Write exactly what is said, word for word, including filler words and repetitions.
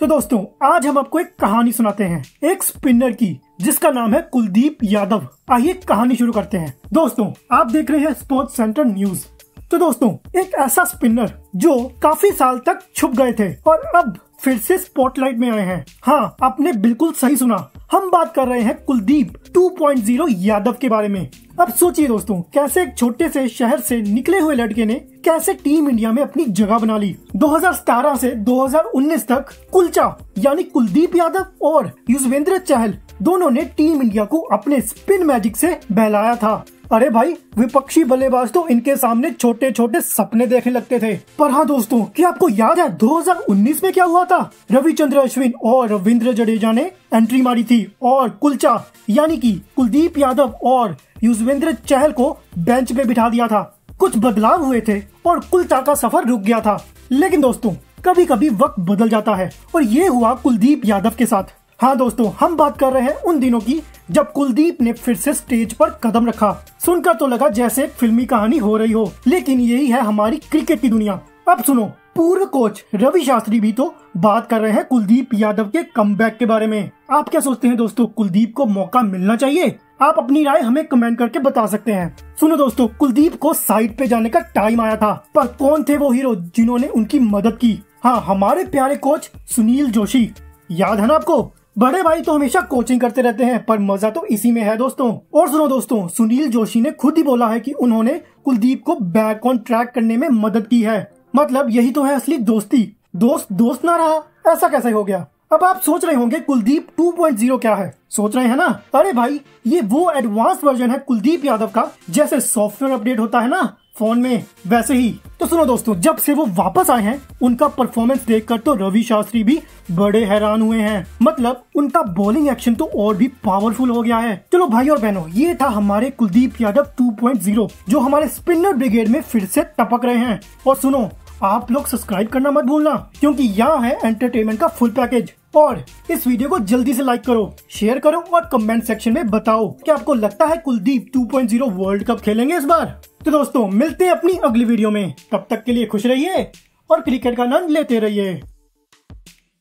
तो दोस्तों आज हम आपको एक कहानी सुनाते हैं एक स्पिनर की जिसका नाम है कुलदीप यादव। आइए कहानी शुरू करते हैं। दोस्तों आप देख रहे हैं स्पोर्ट्स सेंटर न्यूज। तो दोस्तों एक ऐसा स्पिनर जो काफी साल तक छुप गए थे और अब फिर से स्पॉटलाइट में आए हैं। हाँ, आपने बिल्कुल सही सुना, हम बात कर रहे हैं Kuldeep two point zero Yadav के बारे में। अब सोचिए दोस्तों, कैसे एक छोटे से शहर से निकले हुए लड़के ने कैसे टीम इंडिया में अपनी जगह बना ली। दो हज़ार सत्रह से दो हज़ार उन्नीस तक कुलचा यानी कुलदीप यादव और युजवेंद्र चहल दोनों ने टीम इंडिया को अपने स्पिन मैजिक से बहलाया था। अरे भाई, विपक्षी बल्लेबाज तो इनके सामने छोटे छोटे सपने देखने लगते थे। पर हाँ दोस्तों, क्या आपको याद है दो हज़ार उन्नीस में क्या हुआ था? रविचंद्र अश्विन और रविंद्र जडेजा ने एंट्री मारी थी और कुलचा यानी कि कुलदीप यादव और युजवेंद्र चहल को बेंच पे बिठा दिया था। कुछ बदलाव हुए थे और कुलचा का सफर रुक गया था। लेकिन दोस्तों कभी कभी वक्त बदल जाता है और ये हुआ कुलदीप यादव के साथ। हाँ दोस्तों, हम बात कर रहे हैं उन दिनों की जब कुलदीप ने फिर से स्टेज पर कदम रखा। सुनकर तो लगा जैसे एक फिल्मी कहानी हो रही हो, लेकिन यही है हमारी क्रिकेट की दुनिया। अब सुनो, पूर्व कोच रवि शास्त्री भी तो बात कर रहे हैं कुलदीप यादव के कमबैक के बारे में। आप क्या सोचते हैं दोस्तों, कुलदीप को मौका मिलना चाहिए? आप अपनी राय हमें कमेंट करके बता सकते हैं। सुनो दोस्तों, कुलदीप को साइड पे जाने का टाइम आया था, पर कौन थे वो हीरो जिन्होंने उनकी मदद की? हाँ, हमारे प्यारे कोच सुनील जोशी। याद है ना आपको? बड़े भाई तो हमेशा कोचिंग करते रहते हैं, पर मजा तो इसी में है दोस्तों। और सुनो दोस्तों, सुनील जोशी ने खुद ही बोला है कि उन्होंने कुलदीप को बैक ऑन ट्रैक करने में मदद की है। मतलब यही तो है असली दोस्ती। दोस्त दोस्त ना रहा, ऐसा कैसे हो गया? अब आप सोच रहे होंगे कुलदीप टू पॉइंट ज़ीरो क्या है? सोच रहे हैं ना? अरे भाई, ये वो एडवांस वर्जन है कुलदीप यादव का, जैसे सॉफ्टवेयर अपडेट होता है ना फोन में, वैसे ही। तो सुनो दोस्तों, जब से वो वापस आए हैं उनका परफॉर्मेंस देखकर तो रवि शास्त्री भी बड़े हैरान हुए हैं। मतलब उनका बॉलिंग एक्शन तो और भी पावरफुल हो गया है। चलो भाई और बहनों, ये था हमारे Kuldeep Yadav two point zero जो हमारे स्पिनर ब्रिगेड में फिर से टपक रहे हैं। और सुनो, आप लोग सब्सक्राइब करना मत भूलना, क्योंकि यहाँ है एंटरटेनमेंट का फुल पैकेज। और इस वीडियो को जल्दी से लाइक करो, शेयर करो और कमेंट सेक्शन में बताओ कि आपको लगता है Kuldeep two point zero world cup खेलेंगे इस बार। तो दोस्तों मिलते हैं अपनी अगली वीडियो में, तब तक के लिए खुश रहिए और क्रिकेट का आनंद लेते रहिए।